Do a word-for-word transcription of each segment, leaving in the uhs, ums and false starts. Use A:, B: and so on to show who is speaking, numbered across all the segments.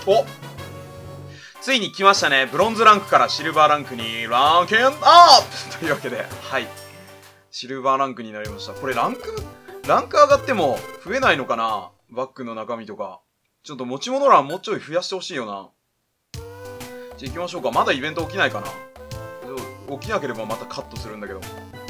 A: お、ついに来ましたね。ブロンズランクからシルバーランクにランクインアップというわけで、はい。シルバーランクになりました。これランク、ランク上がっても増えないのかな？バッグの中身とか。ちょっと持ち物欄もうちょい増やしてほしいよな。じゃあ行きましょうか。まだイベント起きないかな？起きなければまたカットするんだけど。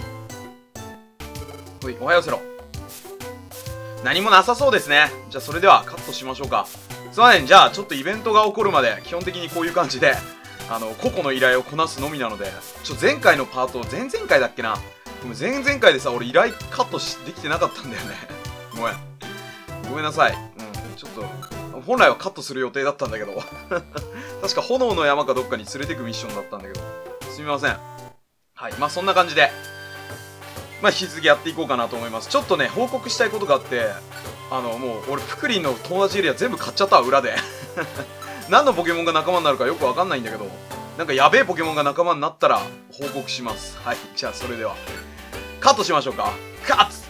A: ほい、おはようせろ。何もなさそうですね。じゃあそれではカットしましょうか。すいません。じゃあちょっとイベントが起こるまで基本的にこういう感じで、あの、個々の依頼をこなすのみなので、ちょ、前回のパート、前々回だっけな。でも前々回でさ、俺依頼カットしできてなかったんだよね。ごめん。ごめんなさい。うん。ちょっと、本来はカットする予定だったんだけど。確か炎の山かどっかに連れてくミッションだったんだけど。すみません。はい。まあそんな感じで、まあ引き続きやっていこうかなと思います。ちょっとね、報告したいことがあって、あの、もう俺、プクリンの友達エリア全部買っちゃったわ、裏で。何のポケモンが仲間になるかよくわかんないんだけど、なんかやべえポケモンが仲間になったら報告します。はい。じゃあそれでは、カットしましょうか。カット。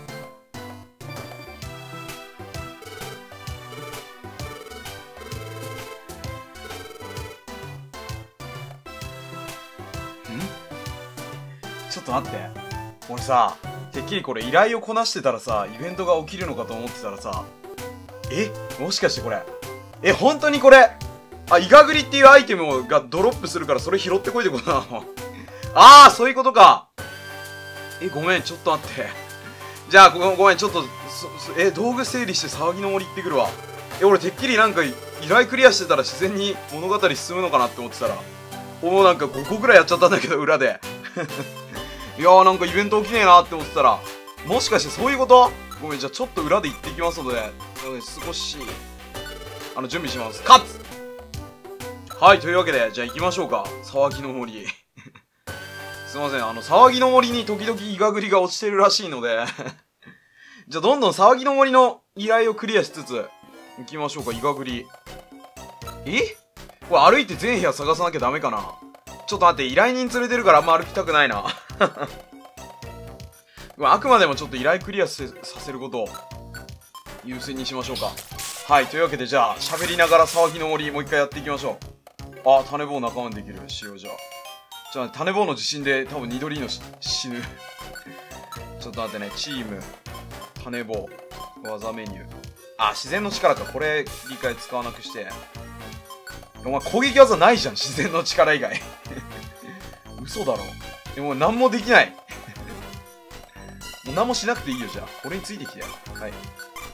A: ちょっと待って。俺さ、てっきりこれ依頼をこなしてたらさ、イベントが起きるのかと思ってたらさ、えもしかしてこれ、え、本当にこれ、あ、イガグリっていうアイテムがドロップするからそれ拾ってこいってことなの？ああ、そういうことか。え、ごめん、ちょっと待って。じゃあ、ご、ごめん、ちょっと、え、道具整理して騒ぎの森行ってくるわ。え、俺てっきりなんか依頼クリアしてたら自然に物語進むのかなって思ってたら、もうなんかごこぐらいやっちゃったんだけど、裏で。いやーなんかイベント起きねえなって思ってたら、もしかしてそういうこと？ごめん、じゃあちょっと裏で行ってきますので、少し、あの、準備します。カッツ！はい、というわけで、じゃあ行きましょうか。騒ぎの森。すいません、あの、騒ぎの森に時々イガグリが落ちてるらしいので、じゃあどんどん騒ぎの森の依頼をクリアしつつ、行きましょうか、イガグリ。え？これ歩いて全部屋探さなきゃダメかな？ちょっと待って、依頼人連れてるからあんま歩きたくないな。あくまでもちょっと依頼クリアさせることを優先にしましょうか。はい、というわけでじゃあ、喋りながら騒ぎの森もう一回やっていきましょう。あ、種棒仲間にできる。しようじゃあ。じゃあ、種棒の地震で多分ニドリーノ死ぬ。ちょっと待ってね、チーム、種棒、技メニュー。あ、自然の力か。これ、理解使わなくして。お前攻撃技ないじゃん、自然の力以外。嘘だろ。でも何もできない。もう何もしなくていいよ、じゃあ。俺についてきてよ。はい。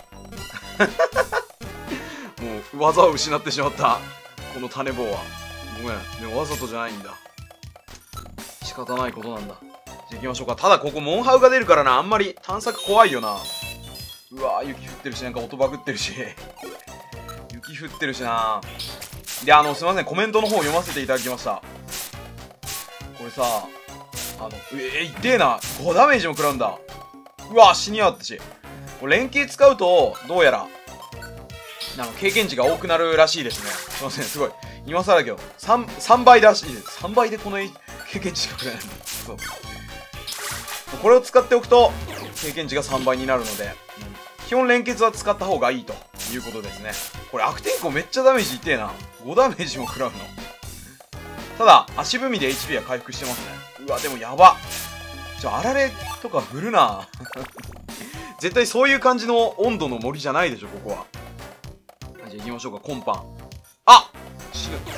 A: もう、技を失ってしまった。この種棒は。ごめん。でもわざとじゃないんだ。仕方ないことなんだ。じゃあ行きましょうか。ただここモンハウが出るからな。あんまり探索怖いよな。うわー、雪降ってるし、なんか音バグってるし。雪降ってるしな。で、あの、すいません。コメントの方読ませていただきました。これさ、あの、えー、痛えな。ごダメージも食らうんだ。うわ、死にやがったし。これ連携使うと、どうやら、なんか経験値が多くなるらしいですね。すいません、すごい。今更だけど、さん、さんばいらしいです。さんばいでこの経験値しかくれないんだ。そう。これを使っておくと、経験値がさんばいになるので、うん、基本連結は使った方がいいということですね。これ悪天候めっちゃダメージ痛えな。ごダメージも食らうの。ただ、足踏みで エイチピー は回復してますね。うわ、でもやば。ちょ、あられとか振るな。絶対そういう感じの温度の森じゃないでしょ、ここは。はい、じゃあ行きましょうか、今般。あ！死ぬ。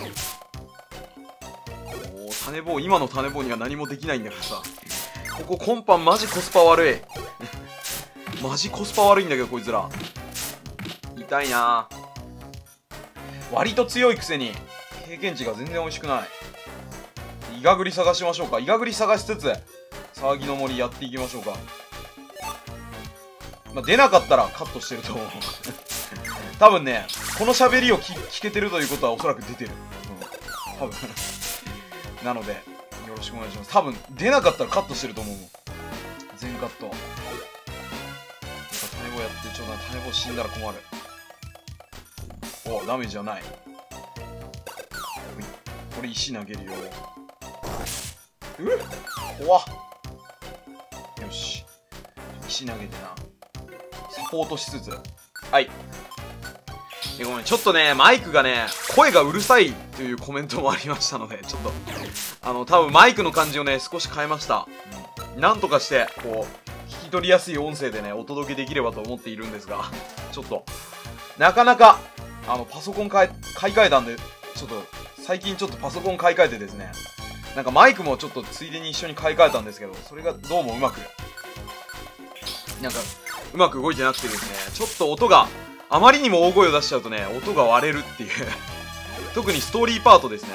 A: おー、種棒、今の種棒には何もできないんだからさ。ここ今般マジコスパ悪い。マジコスパ悪いんだけど、こいつら。痛いなぁ。割と強いくせに、経験値が全然美味しくない。イガグリ探しましょうか。イガグリ探しつつ、騒ぎの森やっていきましょうか。まあ、出なかったらカットしてると思う。多分ね、この喋りを聞聞けてるということはおそらく出てる。うん。多分。なので、よろしくお願いします。多分、出なかったらカットしてると思う。全カット。なんか種棒やって、ちょっと種棒死んだら困る。お、ダメージはない。これ石投げるよ。うっ怖っ。よし。石投げてな。サポートしつつ。はい。 え、ごめん、ちょっとね、マイクがね、声がうるさいというコメントもありましたので、ちょっと、あの、多分マイクの感じをね、少し変えました。うん、なんとかして、こう、聞き取りやすい音声でね、お届けできればと思っているんですが、ちょっと、なかなか、あの、パソコン買い、買い替えたんで、ちょっと、最近ちょっとパソコン買い替えてですね、なんかマイクもちょっとついでに一緒に買い替えたんですけど、それがどうもうまく、なんか、うまく動いてなくてですね、ちょっと音が、あまりにも大声を出しちゃうとね、音が割れるっていう特にストーリーパートですね、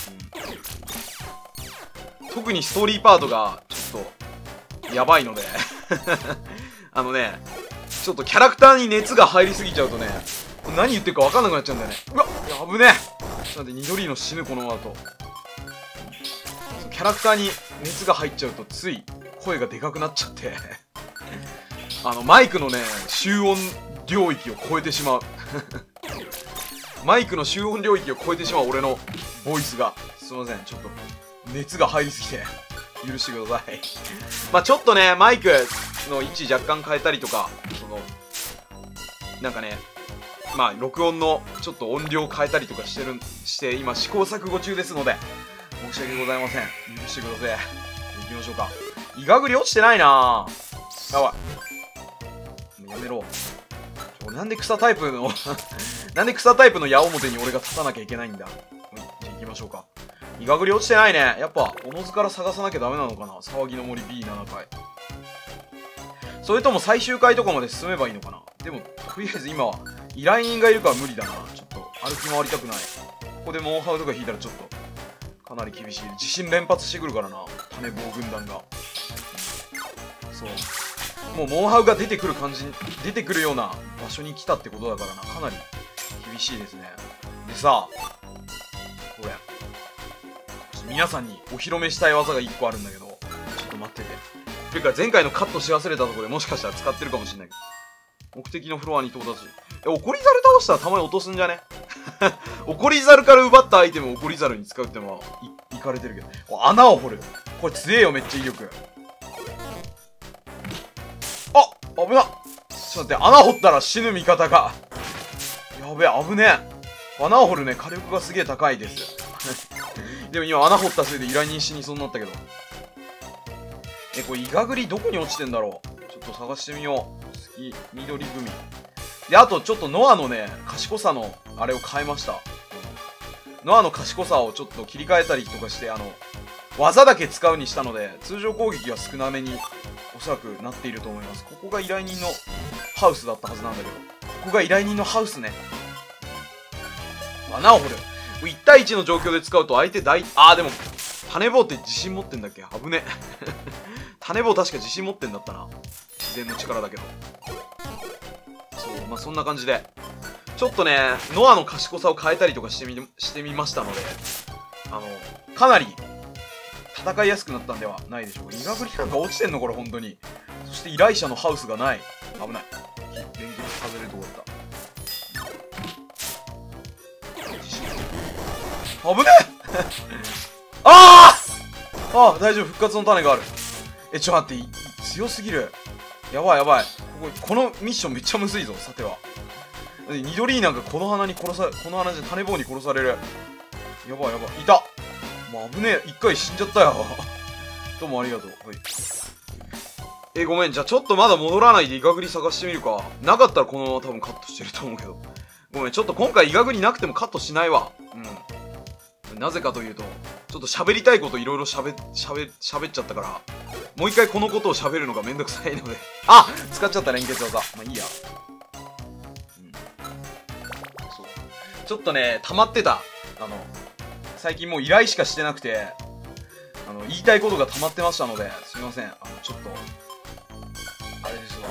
A: うん、特にストーリーパートがちょっとやばいのであのね、ちょっとキャラクターに熱が入りすぎちゃうとね、何言ってるか分かんなくなっちゃうんだよね。うわっ、やぶねえ。なんで緑の死ぬ、この後。キャラクターに熱が入っちゃうとつい声がでかくなっちゃってあのマイクのね、集音領域を超えてしまうマイクの集音領域を超えてしまう俺のボイスが、すいません、ちょっと熱が入りすぎて許してくださいまあちょっとね、マイクの位置若干変えたりとか、そのなんかね、まあ録音のちょっと音量変えたりとかしてるして今試行錯誤中ですので、申し訳ございません、許してください。行きましょうか。イガグリ落ちてないなぁ。やばい、もうやめろ。なんで草タイプのなんで草タイプの矢面に俺が立たなきゃいけないんだ。じゃあ行きましょうか。イガグリ落ちてないね。やっぱおのずから探さなきゃダメなのかな。騒ぎの森 ビーなな 回、それとも最終回とかまで進めばいいのかな。でもとりあえず今は依頼人がいるから無理だな。ちょっと歩き回りたくない。ここでモンハウとか引いたらちょっとかなり厳しい。地震連発してくるからな、種棒軍団が。そう、もうモンハウが出てくる感じに、出てくるような場所に来たってことだからな、かなり厳しいですね。でさ、これ皆さんにお披露目したい技がいっこあるんだけど、ちょっと待ってて。というか前回のカットし忘れたところでもしかしたら使ってるかもしれないけど、目的のフロアに到達。え、怒り猿倒したらたまに落とすんじゃね怒り猿から奪ったアイテムを怒り猿に使うってのはい、いかれてるけど。穴を掘る、これ強えよ、めっちゃ威力。あ、危なっ。ちょっと待って、穴掘ったら死ぬ味方が。やべえ、危ねえ。穴を掘るね、火力がすげえ高いですでも今穴掘ったせいで依頼人死にそうになったけど。え、これイガグリどこに落ちてんだろう。ちょっと探してみよう。月緑組で、あとちょっとノアのね、賢さのあれを変えました。ノアの賢さをちょっと切り替えたりとかして、あの技だけ使うにしたので、通常攻撃が少なめにおそらくなっていると思います。ここが依頼人のハウスだったはずなんだけど、ここが依頼人のハウスね。穴を掘る。いち対いちの状況で使うと相手大、あーでも種棒って自信持ってんだっけ。危ね種棒確か自信持ってんだったな。自然の力だけど。そう、まあそんな感じでちょっとね、ノアの賢さを変えたりとかしてみしてみましたので、あのかなり戦いやすくなったんではないでしょうか。イガグリなんか落ちてんのこれ、本当に。そして依頼者のハウスがない。危ない。連結外れるとこだった。危ねえあーあー、大丈夫、復活の種がある。え、ちょっと待って、強すぎる。やばいやばい。ここ、このミッションめっちゃむずいぞ、さては。ニドリーなんかこの花に殺され、この花じゃ種棒に殺される。やばいやばい。いた。もう危ねえ。一回死んじゃったよ。どうもありがとう。はい。え、ごめん。じゃあちょっとまだ戻らないでイガグリ探してみるか。なかったらこのまま多分カットしてると思うけど。ごめん。ちょっと今回イガグリなくてもカットしないわ。うん。なぜかというと、ちょっと喋りたいこといろいろ喋、喋、喋っちゃったから、もう一回このことを喋るのがめんどくさいので。あ、使っちゃった連結技。まあいいや。うん。そう。ちょっとね、溜まってた。あの、最近もう依頼しかしてなくて、あの、言いたいことが溜まってましたので、すみません。あの、ちょっと、あれですわ。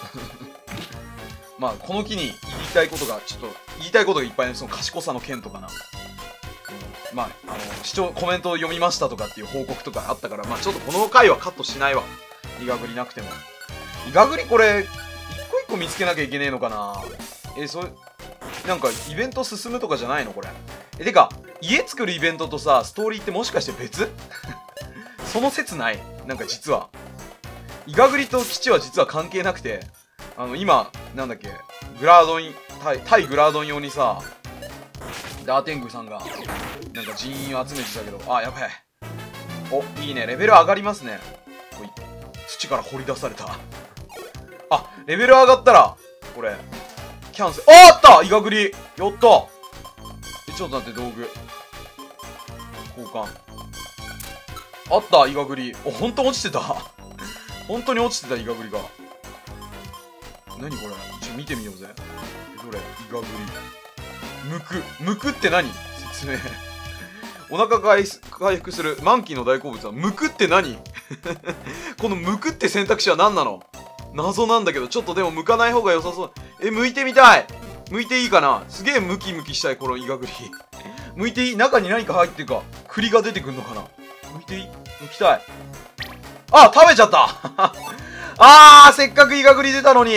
A: まあ、この機に言いたいことが、ちょっと、言いたいことがいっぱいね、その賢さの件とかな。まあ、あの、視聴、コメントを読みましたとかっていう報告とかあったから、まあちょっとこの回はカットしないわ。イガグリなくても。イガグリこれ、一個一個見つけなきゃいけねえのかな。え、それ、なんかイベント進むとかじゃないのこれ。え、てか、家作るイベントとさ、ストーリーってもしかして別その説ない？なんか実は。イガグリと基地は実は関係なくて、あの、今、なんだっけ、グラードに対対グラードン用にさ、ダーテングさんがなんか人員を集めてたけど、あ、やばい。お、いいね、レベル上がりますね。ほい、土から掘り出された。あ、レベル上がったらこれキャンセル。あ、あった、イガグリ。やった。え、ちょっと待って、道具交換あった、イガグリ。お、ほんと落ちてた。本当に落ちてた、イガグリが。何これ、ちょ、見てみようぜ。どれ、イガグリ。むく。むくって何？説明。お腹回復する。マンキーの大好物は、むくって何？このむくって選択肢は何なの？謎なんだけど、ちょっとでも剥かない方が良さそう。え、剥いてみたい。剥いていいかな？すげえムキムキしたい、このイガグリ。剥いていい？中に何か入ってるか。栗が出てくんのかな？剥いていい？剥きたい。あ、食べちゃったあー、せっかくイガグリ出たのに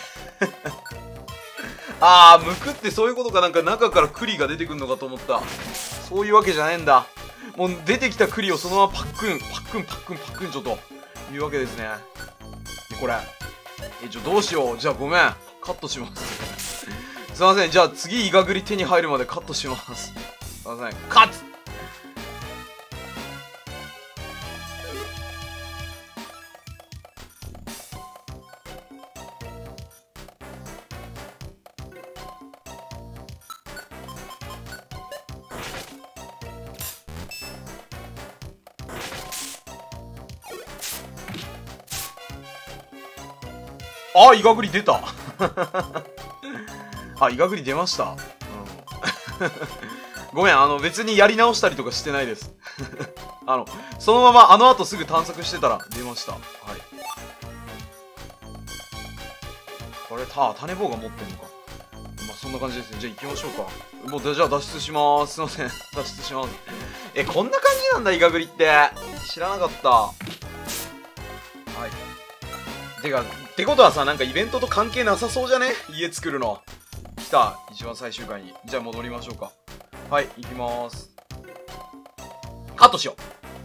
A: あー、剥くってそういうことか。なんか中から栗が出てくんのかと思った。そういうわけじゃねえんだ。もう出てきた栗をそのままパックン、パックン、パックン、パックンちょというわけですね。で、これ。え、ちょ、どうしよう。じゃあごめん。カットします。すいません。じゃあ次イガグリ手に入るまでカットします。すいません。カットあ、イガグリ出た。あ、イガグリ出ました。うん、ごめん、あの、別にやり直したりとかしてないです。あの、そのままあの後すぐ探索してたら出ました。はい。これ、た、種棒が持ってんのか。まあ、そんな感じですね。じゃあ行きましょうか。もう、じゃあ脱出しまーす。すいません。脱出します。え、こんな感じなんだ、イガグリって。知らなかった。はい。てか、ってことはさ、なんかイベントと関係なさそうじゃね？家作るの。来た。一番最終回に。じゃあ戻りましょうか。はい、行きまーす。カットしよ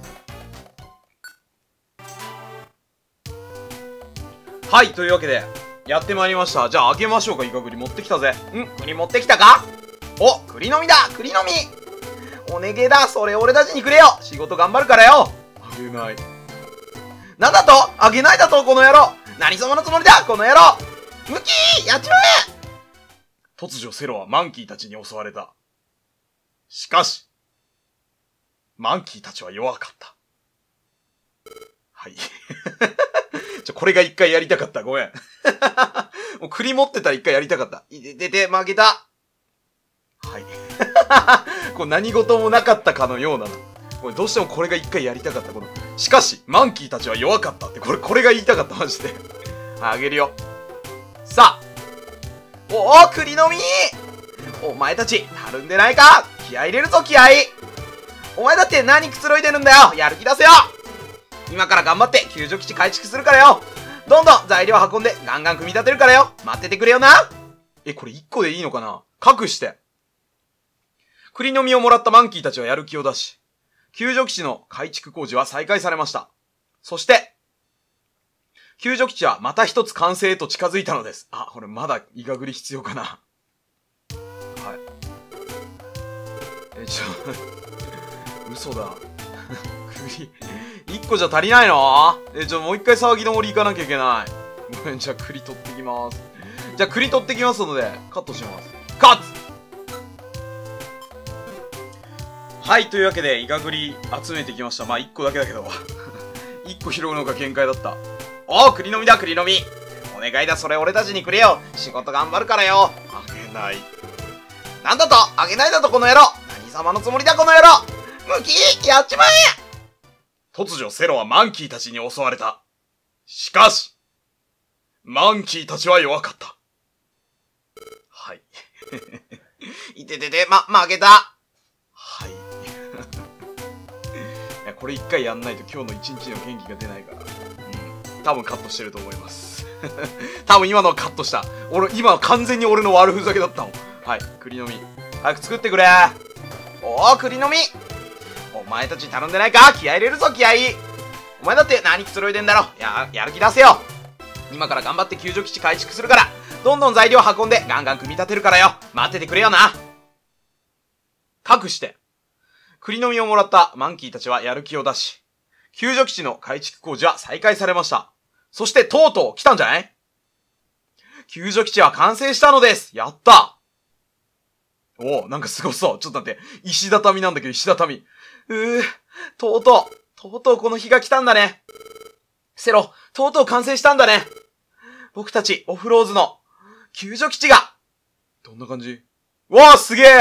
A: う。はい、というわけで、やってまいりました。じゃあ開けましょうか、イカグリ。持ってきたぜ。ん？栗持ってきたか？お、栗の実だ！栗の実！お願えだ、それ俺たちにくれよ！仕事頑張るからよ！あげない。なんだと？あげないだと、この野郎！何様のつもりだ、この野郎！ムキー！やっちまえ！突如セロはマンキーたちに襲われた。しかし、マンキーたちは弱かった。はい。ちょ、これが一回やりたかった。ごめん。もう栗持ってたら一回やりたかった。いててて、負けた。はい。こう何事もなかったかのような。これどうしてもこれが一回やりたかった。この、しかし、マンキーたちは弱かったって、これ、これが言いたかった、マジで。あげるよ。さあ。おお、栗の実！お前たち、たるんでないか？気合い入れるぞ、気合い！お前だって何くつろいでるんだよ！やる気出せよ！今から頑張って救助基地改築するからよ！どんどん材料運んでガンガン組み立てるからよ！待っててくれよな！え、これいっこでいいのかな？隠して。栗の実をもらったマンキーたちはやる気を出し、救助基地の改築工事は再開されました。そして、救助基地はまた一つ完成へと近づいたのです。あ、これまだイガグリ必要かな。はい。え、ちょ、嘘だ。栗、一個じゃ足りないの？え、ちょ、もう一回騒ぎの森行かなきゃいけない。ごめん、じゃあ栗取ってきます。じゃあ栗取ってきますので、カットします。カット！はい、というわけで、イガグリ集めてきました。まあ、一個だけだけど。一個拾うのが限界だった。おお、栗の実だ、栗の実。お願いだ、それ俺たちにくれよ。仕事頑張るからよ。あげない。なんだと？あげないだと、この野郎。何様のつもりだ、この野郎。ムキー、やっちまえ！突如、セロはマンキーたちに襲われた。しかし、マンキーたちは弱かった。はい。いててて、ま、負けた。はい。いや、これ一回やんないと今日の一日の元気が出ないから。うん。多分カットしてると思います。多分今のはカットした。俺、今は完全に俺の悪ふざけだったもん。はい。栗の実。早く作ってくれ。おお、栗の実。お前たち頼んでないか？気合入れるぞ、気合！お前だって何くつろいでんだろ。や、やる気出せよ。今から頑張って救助基地改築するから、 どんどん材料運んでガンガン組み立てるからよ。待っててくれよな。かくして、栗の実をもらったマンキーたちはやる気を出し、救助基地の改築工事は再開されました。そしてとうとう来たんじゃない？救助基地は完成したのです。やった。おお、なんかすごそう。ちょっと待って。石畳なんだけど、石畳。うー、とうとう、とうとうこの日が来たんだね。セロ、とうとう完成したんだね。僕たち、オフローズの、救助基地が。どんな感じ？わあ、すげえ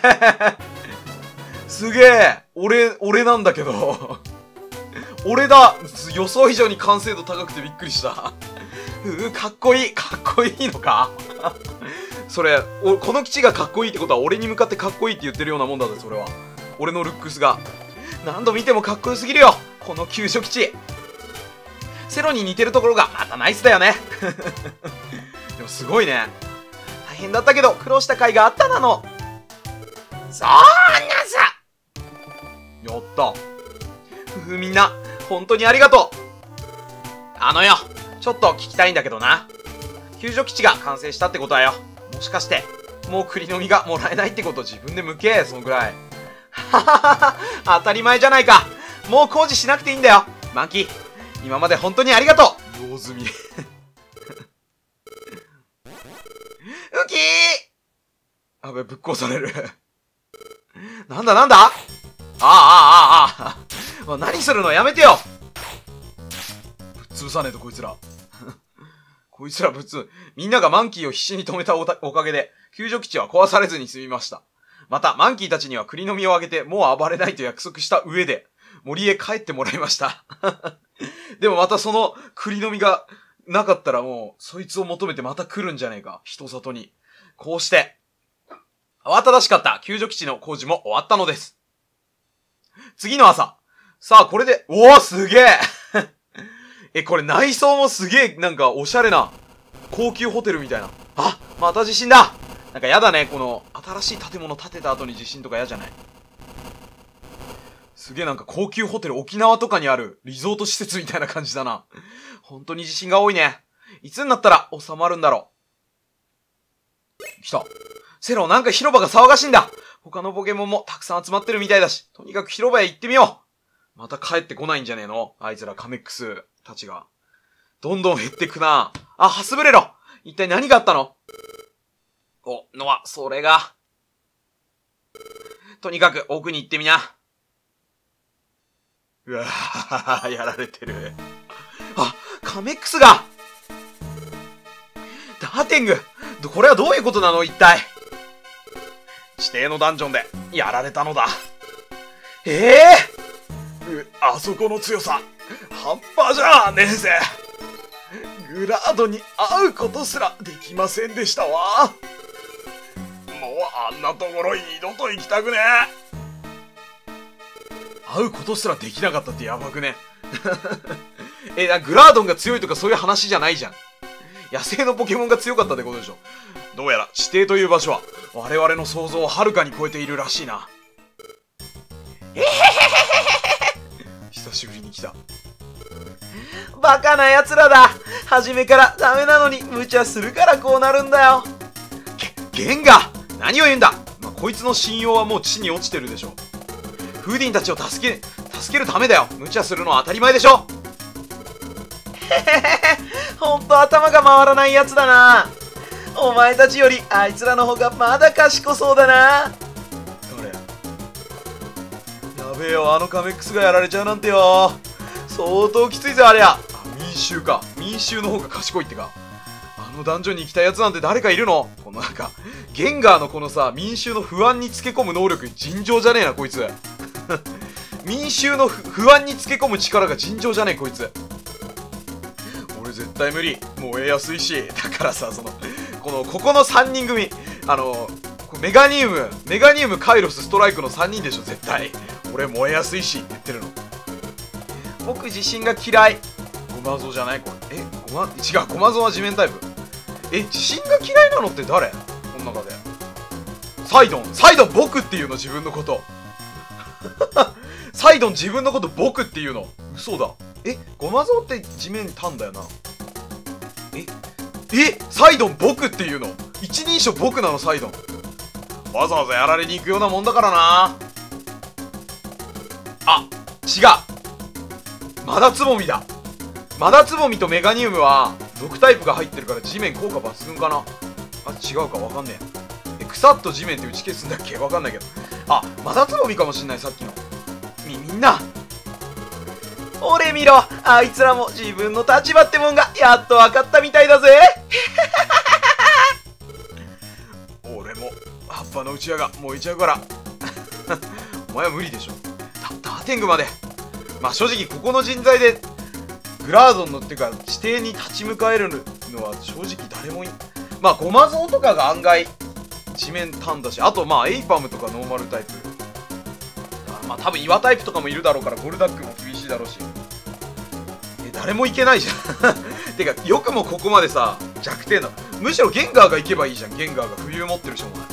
A: すげえ俺、俺なんだけど。俺だ。予想以上に完成度高くてびっくりした。うー、かっこいい。かっこいいのかそれ、お、この基地がかっこいいってことは俺に向かってかっこいいって言ってるようなもんだぜ、それは。俺のルックスが。何度見てもかっこよすぎるよ、この救助基地。セロに似てるところがまたナイスだよね。でもすごいね。大変だったけど苦労した甲斐があったなの。そうなさ。やった。ふふ、みんな、本当にありがとう。あのよ、ちょっと聞きたいんだけどな。救助基地が完成したってことはよ、もしかして、もう栗の実がもらえないってこと自分で向け、そのくらい。はははは、当たり前じゃないか。もう工事しなくていいんだよ。マンキー、今まで本当にありがとう。用済み。ウキーあべ、ぶっ壊される。なんだなんだ、あああああああ。何するのやめてよ。ぶっ潰さねえとこいつら。こいつらぶっ潰、みんながマンキーを必死に止めた お, たおかげで、救助基地は壊されずに済みました。また、マンキーたちには栗の実をあげて、もう暴れないと約束した上で、森へ帰ってもらいました。でもまたその栗の実がなかったらもう、そいつを求めてまた来るんじゃねえか。人里に。こうして、慌ただしかった救助基地の工事も終わったのです。次の朝。さあ、これで、おー、すげええ、これ内装もすげえ、なんかおしゃれな、高級ホテルみたいな。あ、また地震だ。なんかやだね、この、新しい建物建てた後に地震とか嫌じゃない？すげえなんか高級ホテル、沖縄とかにあるリゾート施設みたいな感じだな。本当に地震が多いね。いつになったら収まるんだろう。来た。セロ、なんか広場が騒がしいんだ。他のポケモンもたくさん集まってるみたいだし、とにかく広場へ行ってみよう。また帰ってこないんじゃねえの？あいつらカメックスたちが。どんどん減ってくな。あ、ハスブレロ。一体何があったの？お、ノア、それが。とにかく奥に行ってみな。うわぁ、やられてる。あ、カメックスが。ダーテング、これはどういうことなの一体。指定のダンジョンでやられたのだ。ええー、あそこの強さ、半端じゃねえぜ。グラードに会うことすらできませんでしたわ。もうあんなところに二度と行きたくねえ。会うことすらできなかったってやばくね。え、グラードンが強いとかそういう話じゃないじゃん。野生のポケモンが強かったってことでしょ。どうやら指定という場所は我々の想像をはるかに超えているらしいな。えへへへへ久しぶりに来た。バカな奴らだ。初めからダメなのに無茶するからこうなるんだよ。ゲ、ゲンガ何を言うんだ。まあ、こいつの信用はもう地に落ちてるでしょ。フーディンたちを助け、助けるためだよ。無茶するのは当たり前でしょ。へへへへ、ほんと頭が回らないやつだな。お前たちよりあいつらの方がまだ賢そうだな。誰？やべえよ、あのカメックスがやられちゃうなんてよ。相当きついぜありゃ。民衆か。民衆の方が賢いってか。あのダンジョンに行きたいやつなんて誰かいるの？このなんかゲンガーのこのさ、民衆の不安につけ込む能力尋常じゃねえなこいつ。民衆の不安につけ込む力が尋常じゃねえこいつ。俺絶対無理。燃えやすいし。だからさ、そのこのここのさんにん組、あのメガニウムメガニウムカイロスストライクのさんにんでしょ絶対。俺燃えやすいしって言ってるの。僕地震が嫌い。ゴマゾじゃないこれ。え、ゴマ、違う、ゴマゾは地面タイプ。え、地震が嫌いなのって誰？この中で。サイドン、サイドン僕っていうの自分のこと。サイドン自分のこと僕っていうの。嘘だ。え、ゴマゾって地面タンだよな。え、 え、サイドン僕っていうの？一人称僕なの、サイドン。わざわざやられに行くようなもんだからな。あ、違う。マダツボミだ。マダツボミとメガニウムは毒タイプが入ってるから地面効果抜群かな。あ、違うかわかんねえ。え、草と地面って打ち消すんだっけ？わかんないけど。あ、マダツボミかもしんない、さっきの。み、みんな。俺見ろ、あいつらも自分の立場ってもんがやっと分かったみたいだぜ。俺も葉っぱのうちわが燃えちゃうから。お前は無理でしょ。ダーテングまで。まあ正直ここの人材でグラードンのってか地底に立ち向かえるのは正直誰もいまあゴマゾウとかが案外地面タンだし、あとまあエイパムとかノーマルタイプ、まあ多分岩タイプとかもいるだろうからゴルダックも厳しいだろうし、え誰もいけないじゃん。てかよくもここまでさ弱点なの。むしろゲンガーが行けばいいじゃん。ゲンガーが冬持ってるし、お前。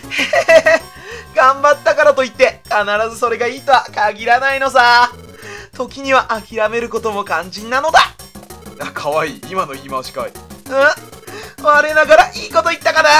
A: 頑張ったからといって必ずそれがいいとは限らないのさ。時には諦めることも肝心なのだ。あ、かわいい。今の言い回しかわいい。うん、我ながらいいこと言ったかな。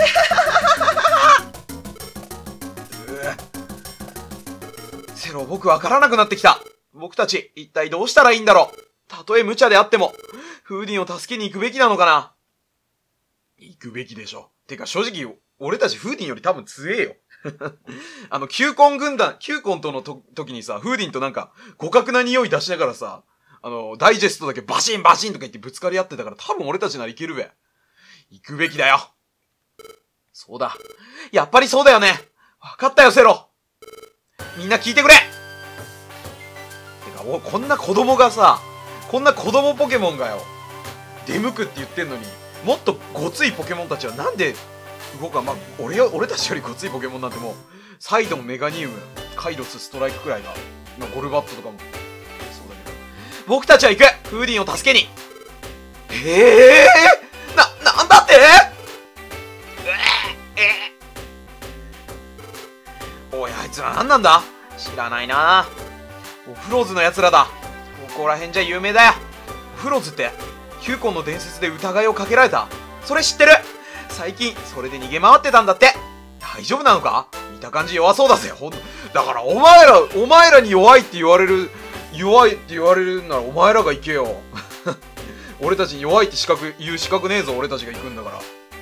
A: セロ、僕わからなくなってきた。僕たち一体どうしたらいいんだろう。たとえ無茶であってもフーディンを助けに行くべきなのかな。行くべきでしょ。てか正直俺たちフーディンより多分強えよ。あの、キューコン軍団、キューコンとのと時にさ、フーディンとなんか、互角な匂い出しながらさ、あの、ダイジェストだけバシンバシンとか言ってぶつかり合ってたから、多分俺たちならいけるべ。行くべきだよ。そうだ。やっぱりそうだよね。わかったよ、セロ。みんな聞いてくれ。てか、お、こんな子供がさ、こんな子供ポケモンがよ、出向くって言ってんのに、もっとごついポケモンたちはなんで、僕はまあ、俺よ、俺たちよりごついポケモンなんてもう、サイドン、メガニウム、カイロス、ストライクくらいが、まあ、ゴルバットとかも、そうだけど。僕たちは行く！フーディンを助けに！ええー、な、なんだって？おい、あいつら何なんだ？知らないな。オフローズの奴らだ。ここら辺じゃ有名だよ。オフローズって、キューコンの伝説で疑いをかけられた。それ知ってる？最近それで逃げ回ってたんだって。大丈夫なのか？見た感じ弱そうだぜ。ほんだからお前らお前らに弱いって言われる弱いって言われるならお前らが行けよ。俺たちに弱いって資格言う資格ねえぞ。俺たちが行くんだから。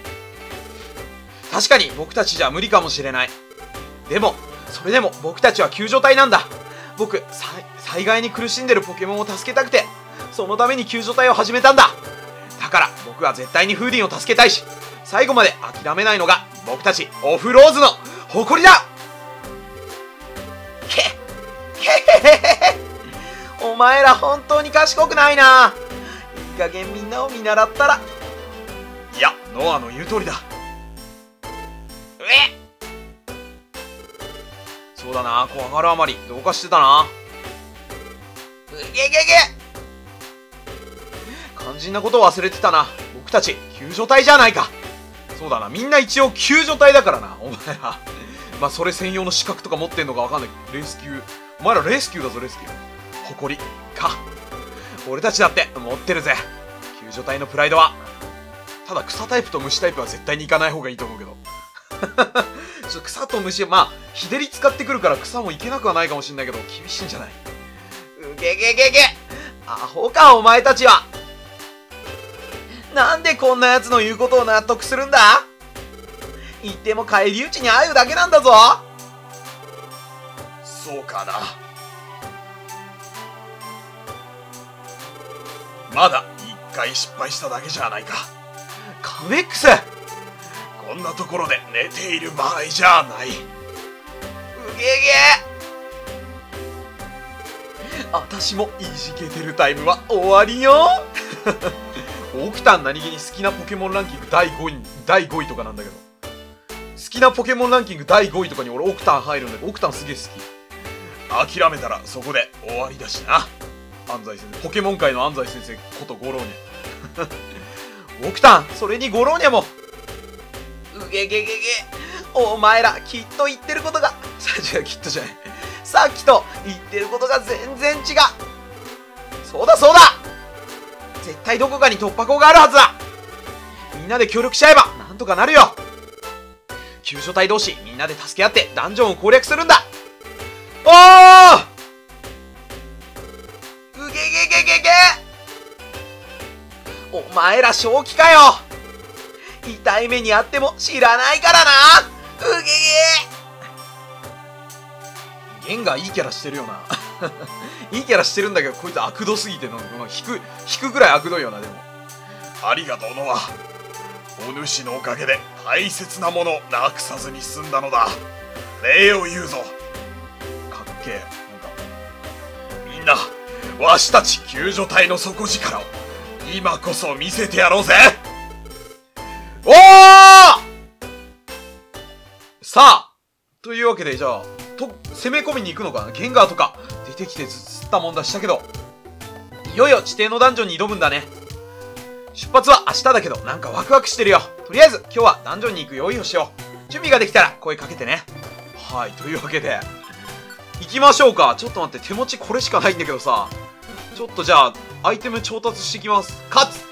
A: 確かに僕たちじゃ無理かもしれない。でもそれでも僕たちは救助隊なんだ。僕災害に苦しんでるポケモンを助けたくてそのために救助隊を始めたんだ。だから僕は絶対にフーディンを助けたいし最後まで諦めないのが僕たちオフローズの誇りだ。けへへへへ。お前ら本当に賢くないな。いい加減みんなを見習ったら。いや、ノアの言う通りだ。えそうだな、怖がるあまりどうかしてたな。うげげげ。肝心なことを忘れてたな。僕たち救助隊じゃないか。そうだな、みんな一応救助隊だからな、お前ら。まあそれ専用の資格とか持ってんのかわかんない。レスキュー。お前らレスキューだぞ、レスキュー。誇りか。俺たちだって持ってるぜ、救助隊のプライドは。ただ草タイプと虫タイプは絶対に行かない方がいいと思うけど。ちょっと草と虫、まあ日照り使ってくるから草もいけなくはないかもしんないけど厳しいんじゃない？うげげげげ。アホかお前たちは。なんでこんな奴の言うことを納得するんだ？言っても返り討ちに会うだけなんだぞ。そうかな。まだ一回失敗しただけじゃないか。カメックス、こんなところで寝ている場合じゃない。うげげ。あたしもいじけてるタイムは終わりよ。オクタン何気に好きなポケモンランキングだいごい、だいごいとかなんだけど。好きなポケモンランキングだいごいとかに俺オクタン入るんだけど、オクタンすげえ好き。諦めたらそこで終わりだしな。安西先生、ポケモン界の安西先生ことゴローニャ。オクタン、それにゴローニャも。うげげげげ。お前らきっと言ってることが、さあ違う、きっとじゃない。さっきと言ってることが全然違う。そうだそうだ、絶対どこかに突破口があるはずだ。 んなで協力し合えばなんとかなるよ。救助隊同士みんなで助け合ってダンジョンを攻略するんだ。おー、うげげげげげ、お前ら正気かよ。痛い目にあっても知らないからな。うげげ、ゲンがいいキャラしてるよな。いいキャラしてるんだけど、こいつ悪度すぎての、まあ、引く引くぐらい悪度いよな。でも
B: ありがとうノア。お主のおかげで大切なものなくさずに済んだのだ。礼を言うぞ。
A: かっけえ。
B: みんな、わしたち救助隊の底力を今こそ見せてやろうぜ。
A: おー、さあ、というわけで、じゃあと攻め込みに行くのかな。ゲンガーとか出てきてずったもんだしたけど、いよいよ地底のダンジョンに挑むんだね。出発は明日だけど、なんかワクワクしてるよ。とりあえず今日はダンジョンに行く用意をしよう。準備ができたら声かけてね。はい、というわけで行きましょうか。ちょっと待って、手持ちこれしかないんだけどさ。ちょっとじゃあアイテム調達してきます。カツ